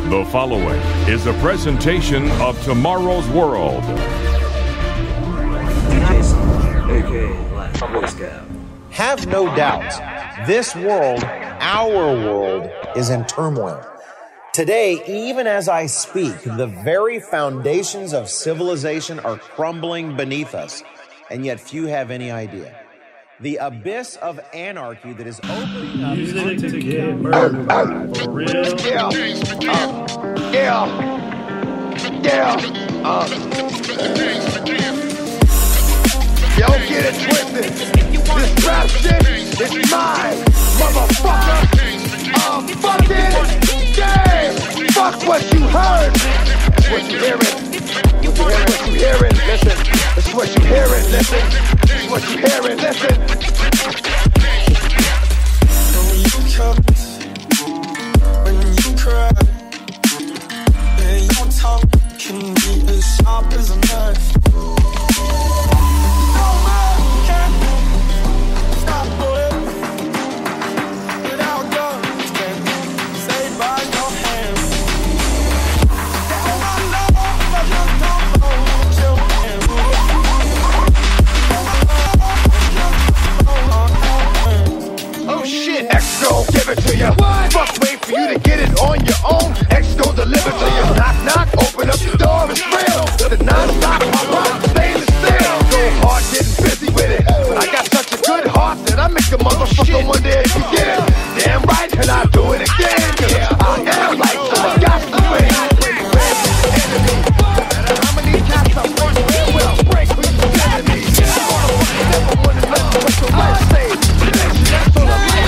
The following is a presentation of Tomorrow's World. Jason, aka Boy Scout. Have no doubt, this world, our world, is in turmoil. Today, even as I speak, the very foundations of civilization are crumbling beneath us, and yet few have any idea. The abyss of anarchy that is opening up. Music to get murdered for real. Yo, get it twisted. This rap shit is mine, motherfucker. Fucking game. Fuck what you heard. That's what you hearing. What you hearing? Listen. That's what you hearing. Listen. That's what you hearing. Listen. When you cut, when you cry, and your tongue can be as sharp as a knife. X-Go, give it to ya. Fuck, wait for you to get it on your own. X-Go, deliver to ya. Knock, knock, open up the door, it's real. The non-stop, I rock, stainless steel. Go hard, getting busy with it. But I got such a good heart that I make a motherfucker wonder if you get it. Damn right, and I do it again. I am like, so I got to win. Enemy. No matter how many times I run, well, break who you enemy. Never wanna let you what your life say. That's all I'm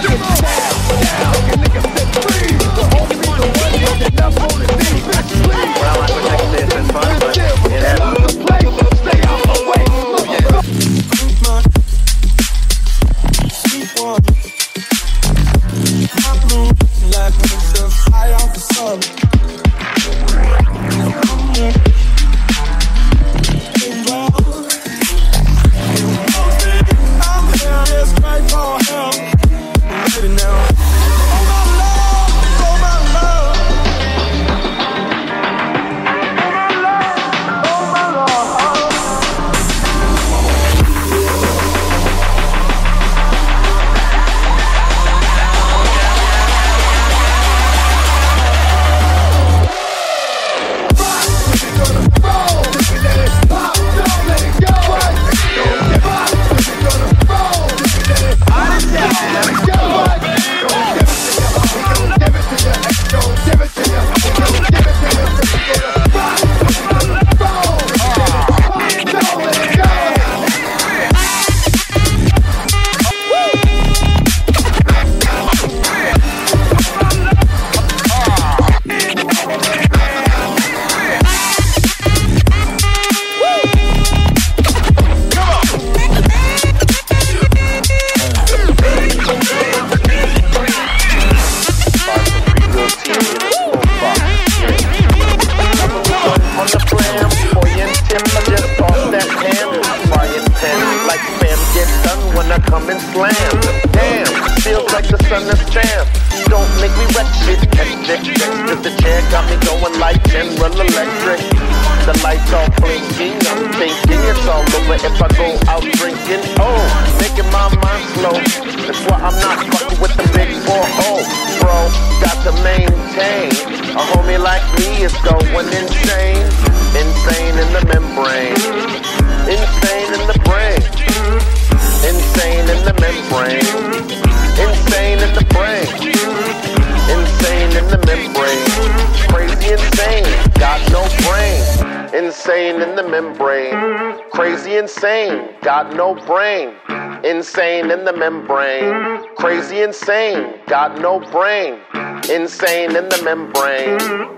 got no brain, insane in the membrane, crazy insane, got no brain, insane in the membrane,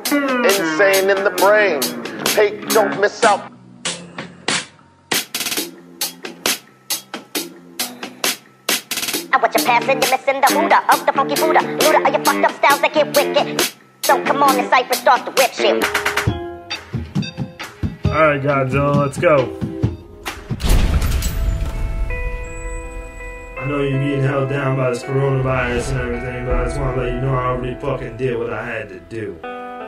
insane in the brain. Hey, don't miss out. And what you're passing, you're missing the Huda of the funky Buddha. Luda of your fucked up styles that get wicked. So come on, the cypher starts to whip shit. Alright, Godzilla, let's go. I know you're getting held down by this coronavirus and everything, but I just want to let you know I already fucking did what I had to do.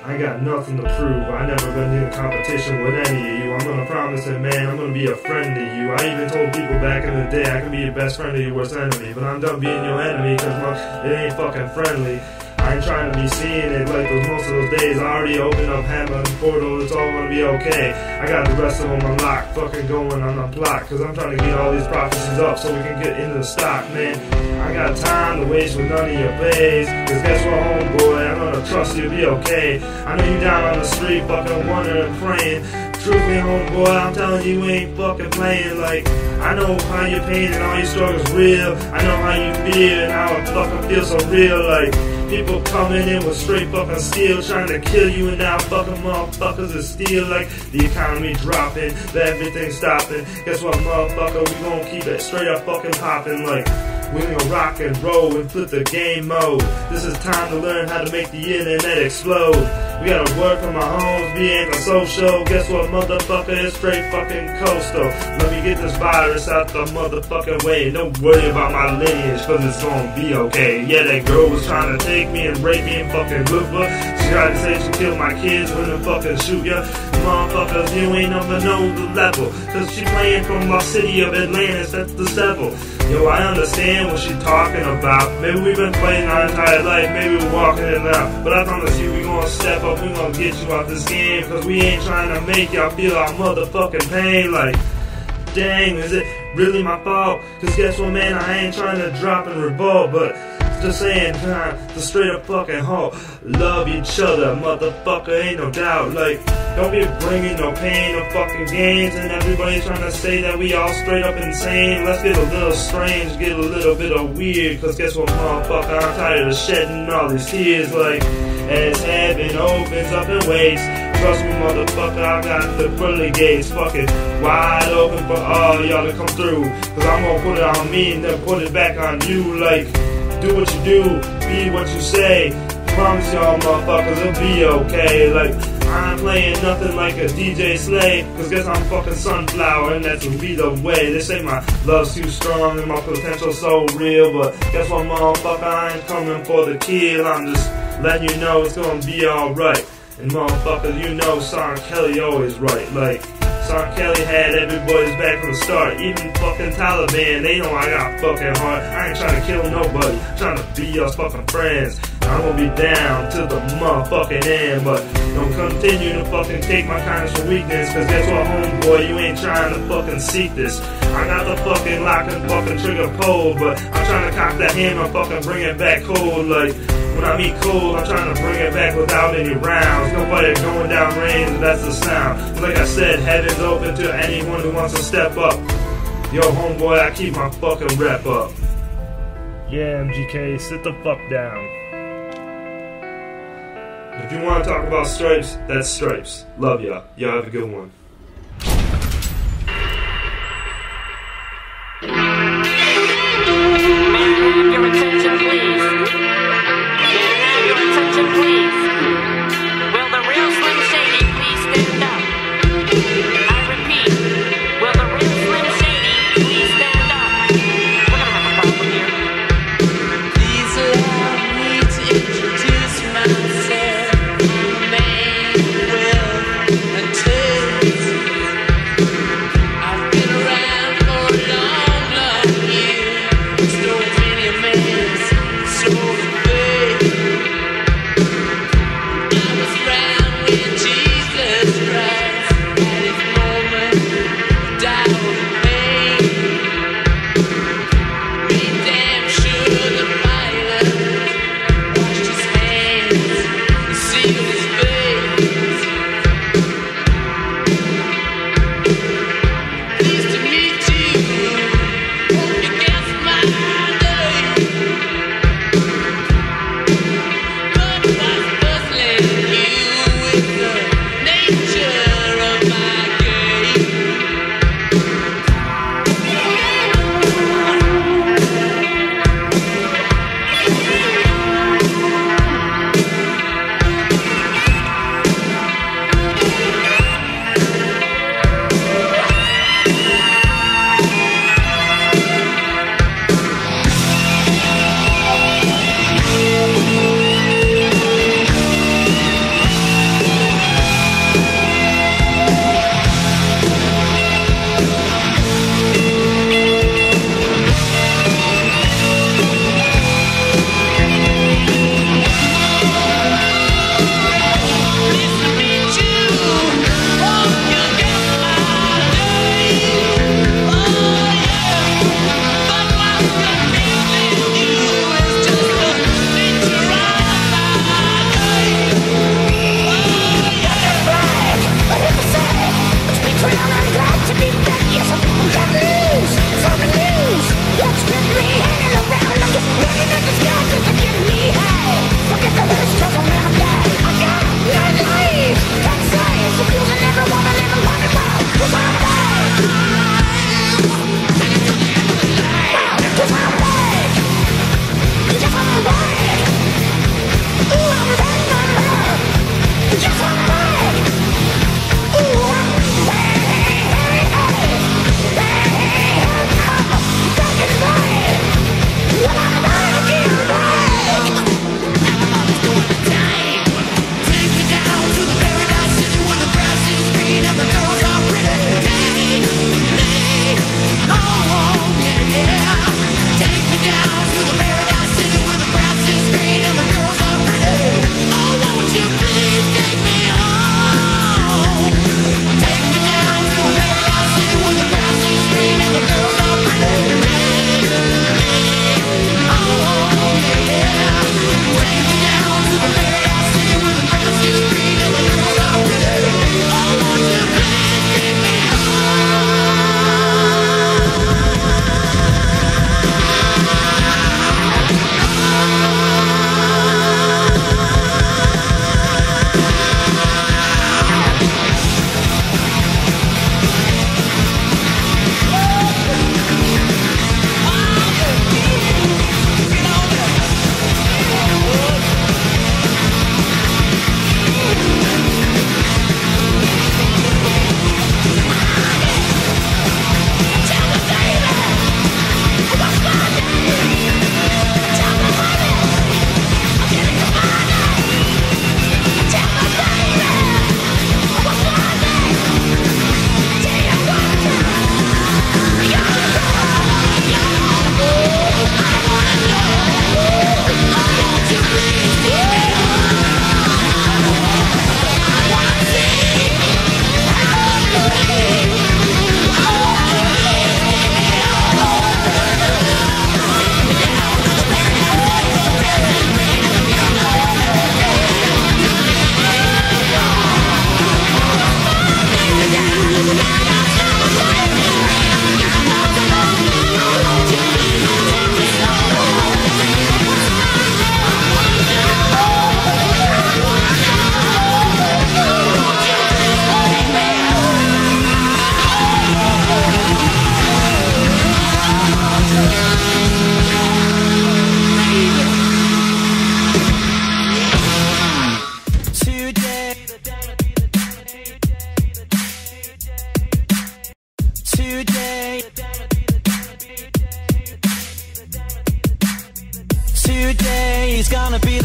I got nothing to prove. I never been in competition with any of you. I'm gonna promise that, man, I'm gonna be a friend to you. I even told people back in the day I can be your best friend or your worst enemy. But I'm done being your enemy, cause it ain't fucking friendly. I ain't trying to be seeing it like most of those days. I already opened up Hammer and Portal, it's all gonna be okay. I got the rest of them unlocked, fucking going on the block, cause I'm trying to get all these prophecies up so we can get into the stock, man. I got time to waste with none of your bays, cause guess what, homeboy, I'm gonna trust you'll be okay. I know you down on the street fucking wondering and praying. Truthfully, homeboy, I'm telling you, you ain't fucking playing. Like, I know how your pain and all your struggles real. I know how you feel and how it fucking feels so real. Like, people coming in with straight fucking steel, trying to kill you, and now fucking motherfuckers is still like the economy dropping, everything stopping. Guess what, motherfucker? We gon' keep it straight up fucking popping. Like, we gonna rock and roll and flip the game mode. This is time to learn how to make the internet explode. We gotta work from our homes, be antisocial. Guess what, motherfucker? It's straight fucking coastal. Let me get this virus out the motherfucking way. Don't worry about my lineage, cause it's gonna be okay. Yeah, that girl was trying to take me and rape me and fucking look her. She tried to say she killed my kids when they fucking shoot ya. Motherfuckers, you ain't never know the level, cause she playing from my city of Atlantis, that's the devil. Yo, I understand what she talking about. Maybe we've been playing our entire life, maybe we're walking it out. But I promise you, we gonna step up, we gonna get you out this game, cause we ain't trying to make y'all feel our motherfucking pain. Like, dang, is it really my fault? Cause guess what, man, I ain't trying to drop and revolt, but just saying, the straight up fucking halt. Love each other, motherfucker, ain't no doubt. Like, don't be bringing no pain, no fucking gains, and everybody's trying to say that we all straight up insane. Let's get a little strange, get a little bit of weird, cause guess what, motherfucker, I'm tired of shedding all these tears. Like, as heaven opens up and waits, trust me, motherfucker, I got the pearly gates fucking wide open for all y'all to come through, cause I'm gonna put it on me and then put it back on you. Like, do what you do, be what you say. Promise y'all motherfuckers it'll be okay. Like, I ain't playing nothing like a DJ Slay, cause guess I'm fucking Sunflower and that's be the way. They say my love's too strong and my potential so real, but guess what, motherfucker, I ain't coming for the kill. I'm just letting you know it's gonna be alright. And motherfuckers, you know Sean Kelly always right. Like, Sean Kelly had everybody's back from the start. Even fucking Taliban, they know I got fucking heart. I ain't trying to kill nobody, I'm trying to be y'all's fucking friends. I'm gonna be down to the motherfucking end, but don't continue to fucking take my kindness for weakness, cause guess what, homeboy, you ain't trying to fucking seek this. I got the fucking lock and fucking trigger pulled, but I'm trying to cock that hammer and fucking bring it back cold. Like, when I mean cold, I'm trying to bring it back without any rounds. Nobody going down range, that's the sound. Like I said, heaven's open to anyone who wants to step up. Yo, homeboy, I keep my fucking rep up. Yeah, MGK, sit the fuck down. If you want to talk about stripes, that's stripes. Love y'all. Y'all have a good one. Myself, man, well, until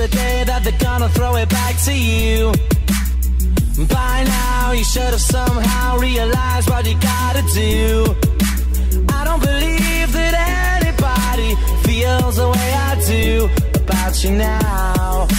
the day that they're gonna throw it back to you. By now you should have somehow realized what you gotta do. I don't believe that anybody feels the way I do about you now.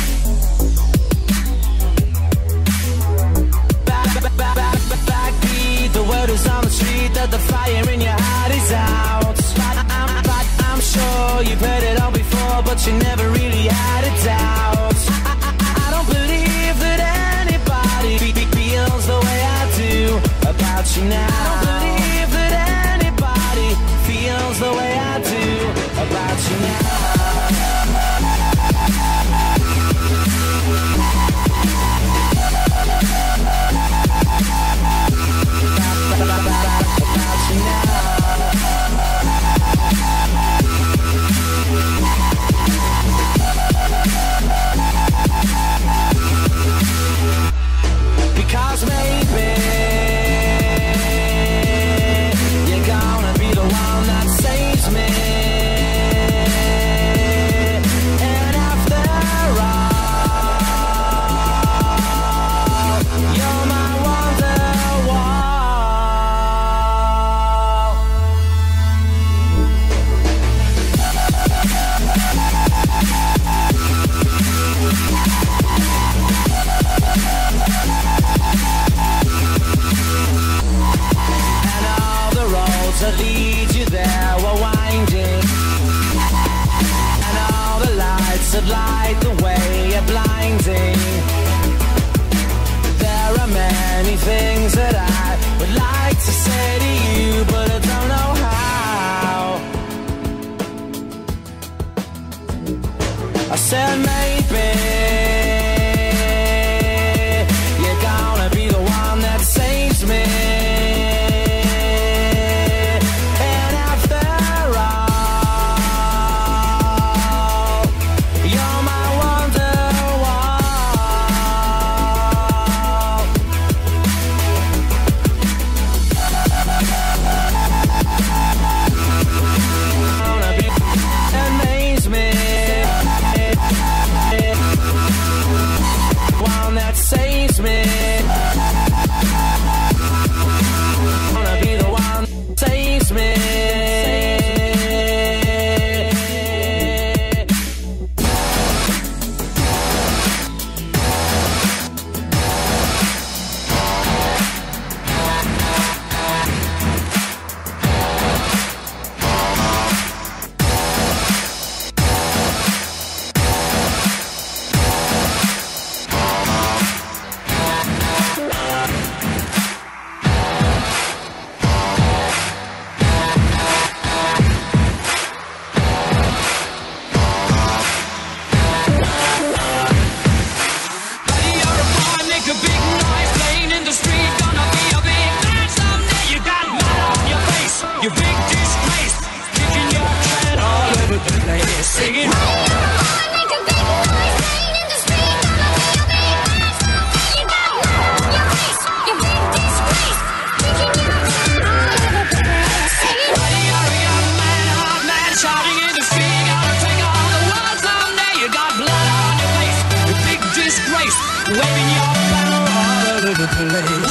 Backbeat, the word is on the street that the fire in your heart is out. I'm sure you've heard it all before, but you never really had a doubt. I don't believe that anybody feels the way I do about you now. I don't believe that anybody feels the way I do about you now. Because maybe you're gonna be the one that saves me. And after all, you're my wonderwall. That lead you there were winding, and all the lights that light the way are blinding. There are many things that I would like to say to you, but I don't know how. I said maybe you're gonna be the one that saves me. Saves me. Wanna be the one that saves me. You big disgrace, kicking your can all over the place, singing. Waving your banner all over the place.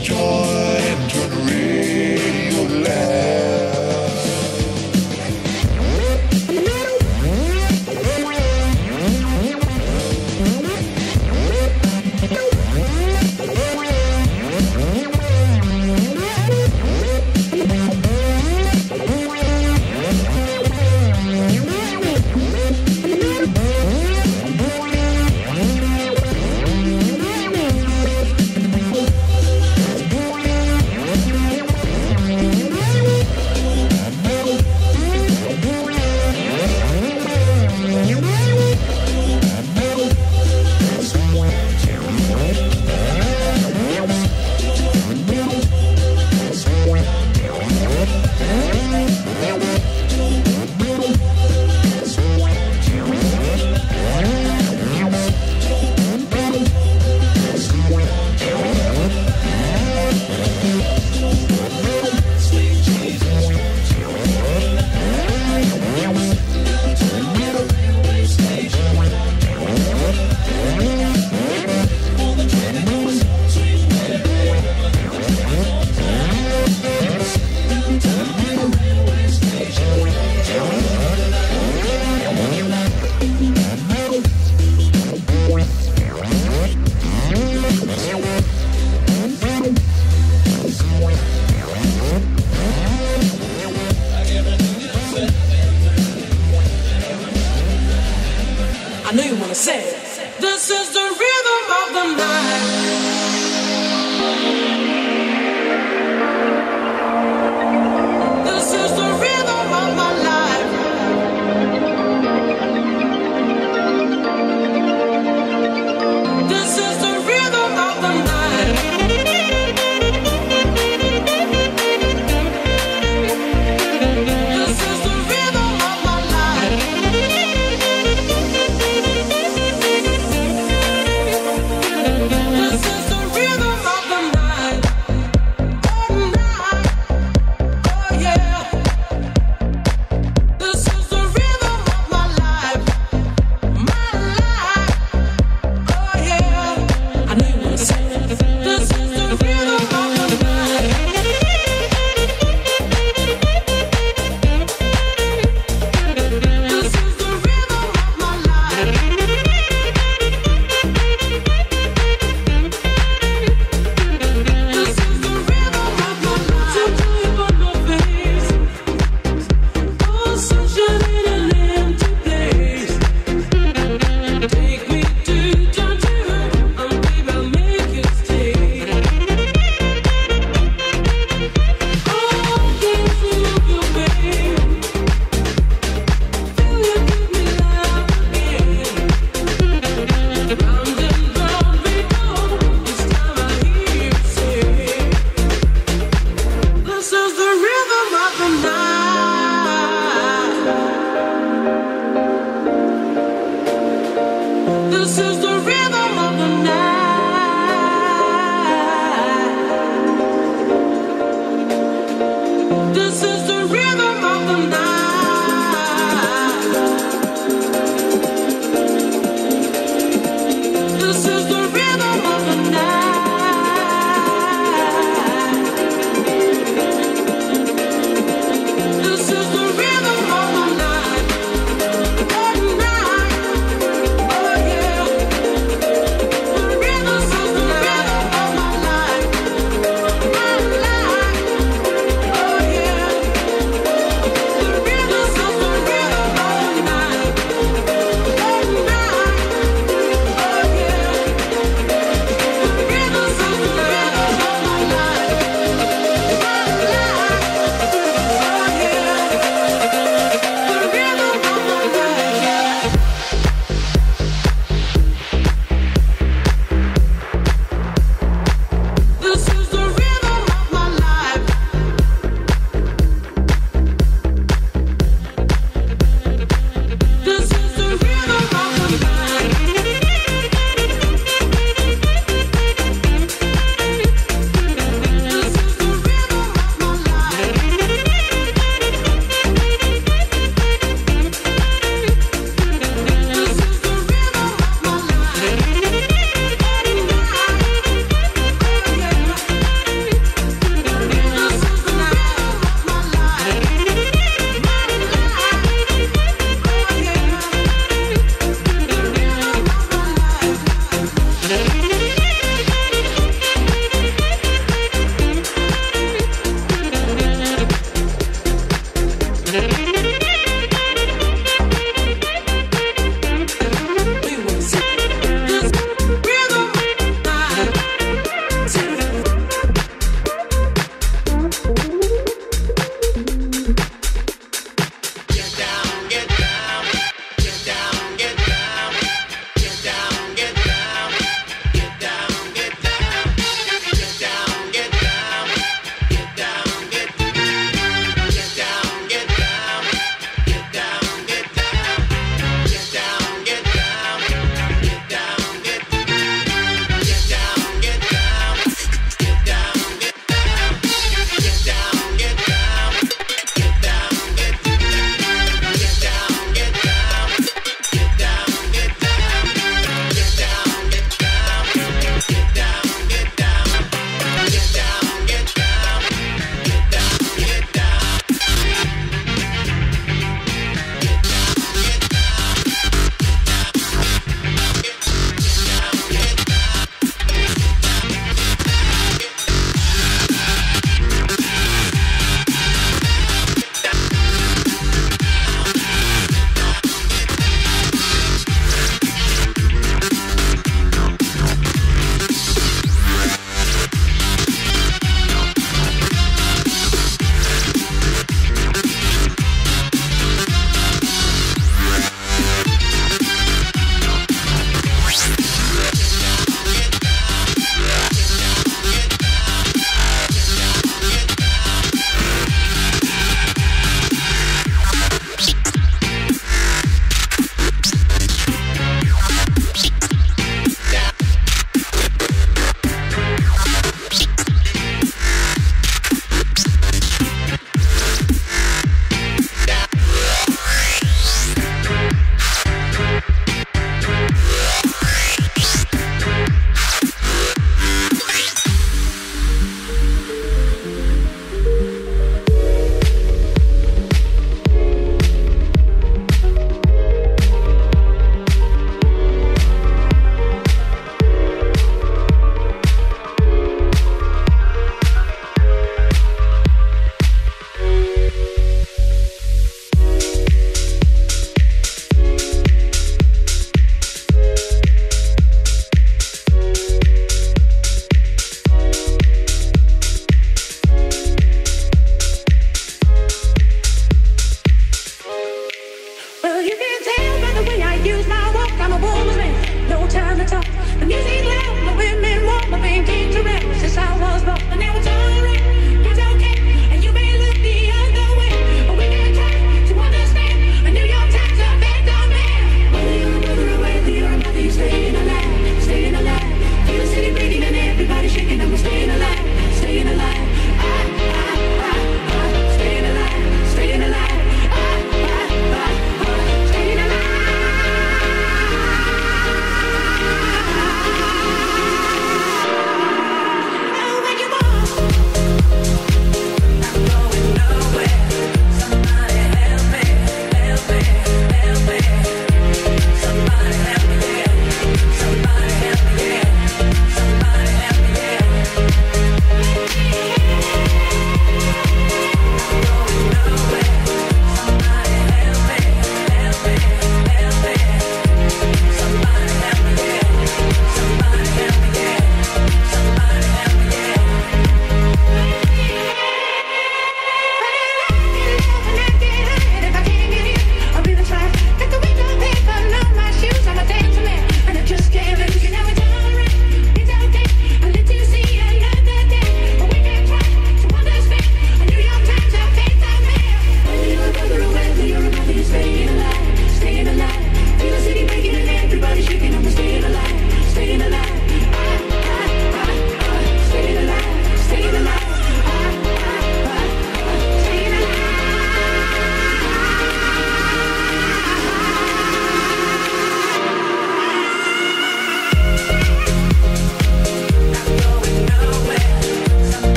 joint and turn the radio loud.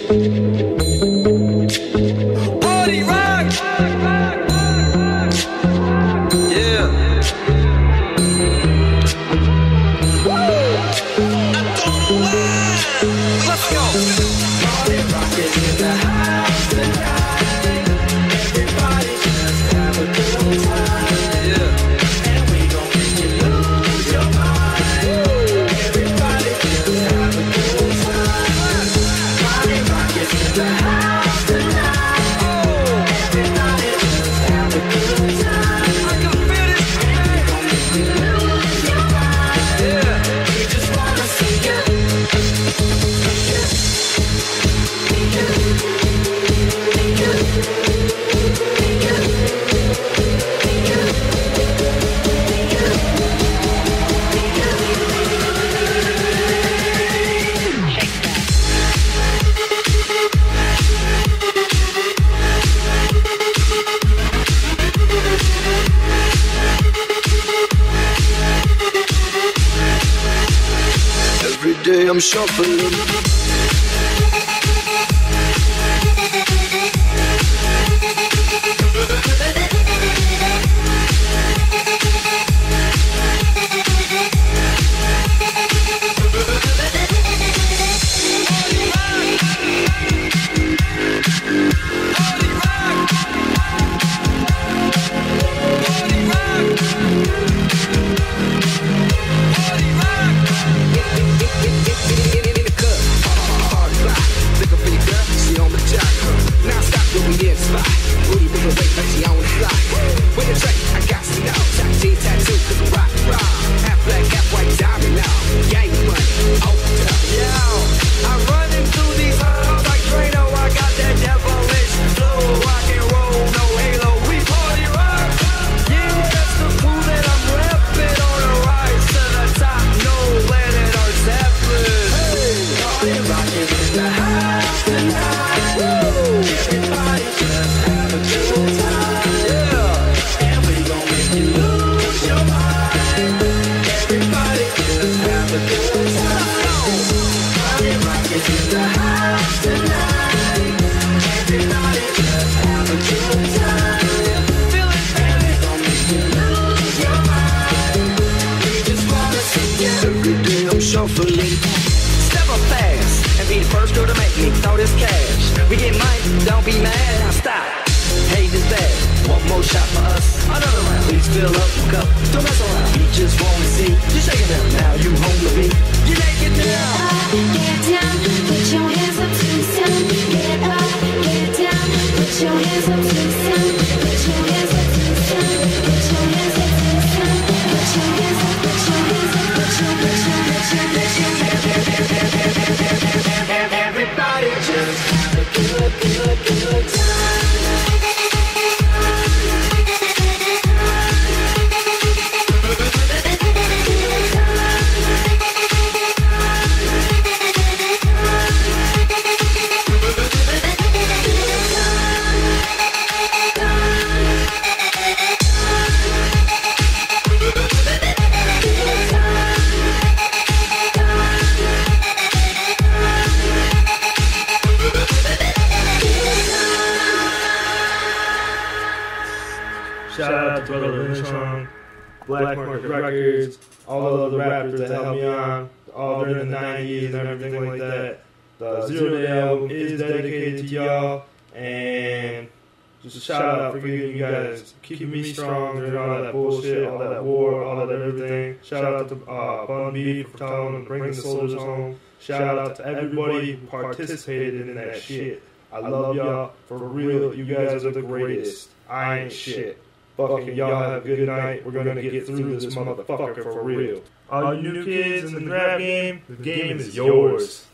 Party rock. Yeah. Let's go. Party rock is in the house tonight. Everybody just have a good time. Yeah. And we gon' make you lose your mind. Everybody just have a good time. Party rock is in the house tonight. Everybody just have a good time. I can feel it. And we gon' make you lose your mind. Yeah. We just wanna see you. Every day I'm shuffling. Shuffling. Step up fast and be the first girl to make me throw this cash. We get money, don't be mad, now stop. Hate is bad, one more shot for us. Another round, please fill up your cup. Don't mess around, we just wanna see you shaking them. Now you home with me, you naked now. Get down, put your hands up to the sun. Get up, get down, put your hands up to the sun. Put your hands up to the sun. Put your hands up to the sun. Put your hands up, put your hands up, put your. Everybody just have a good time. Shout out to Brother Lynchon, Black Market Records, all the other rappers that helped me on, all during the 90s and everything like that. The Zero Day album is dedicated to y'all, and just a shout out for you guys keeping me strong during all that bullshit, all that war, all that everything. Shout out to Bun B for telling and bringing the soldiers home. Shout out to everybody who participated in that shit. I love y'all, for real, you guys are the greatest. I ain't shit. Fucking y'all have a good night. We're gonna get through this motherfucker for real. All you new kids in the rap game, the game is yours.